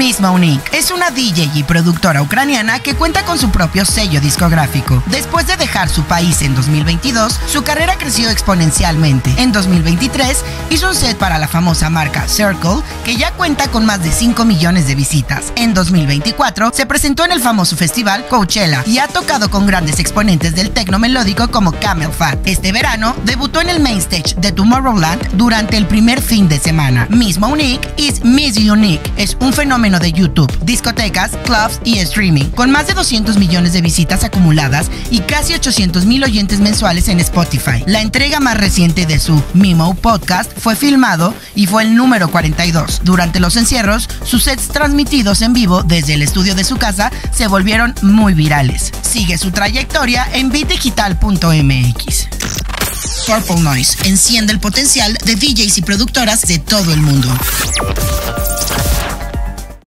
Misma Unique es una DJ y productora ucraniana que cuenta con su propio sello discográfico. Después de dejar su país en 2022, su carrera creció exponencialmente. En 2023 hizo un set para la famosa marca Circle, que ya cuenta con más de 5 millones de visitas. En 2024 se presentó en el famoso festival Coachella y ha tocado con grandes exponentes del techno melódico como Camel Fat. Este verano debutó en el main stage de Tomorrowland durante el primer fin de semana. Misma Unique is Miss Unique. Es un fenómeno de YouTube, discotecas, clubs y streaming, con más de 200 millones de visitas acumuladas y casi 800,000 oyentes mensuales en Spotify. La entrega más reciente de su Mimo podcast fue filmado y fue el número 42. Durante los encierros, sus sets transmitidos en vivo desde el estudio de su casa se volvieron muy virales. Sigue su trayectoria en beatdigital.mx. Purple Noise enciende el potencial de DJs y productoras de todo el mundo.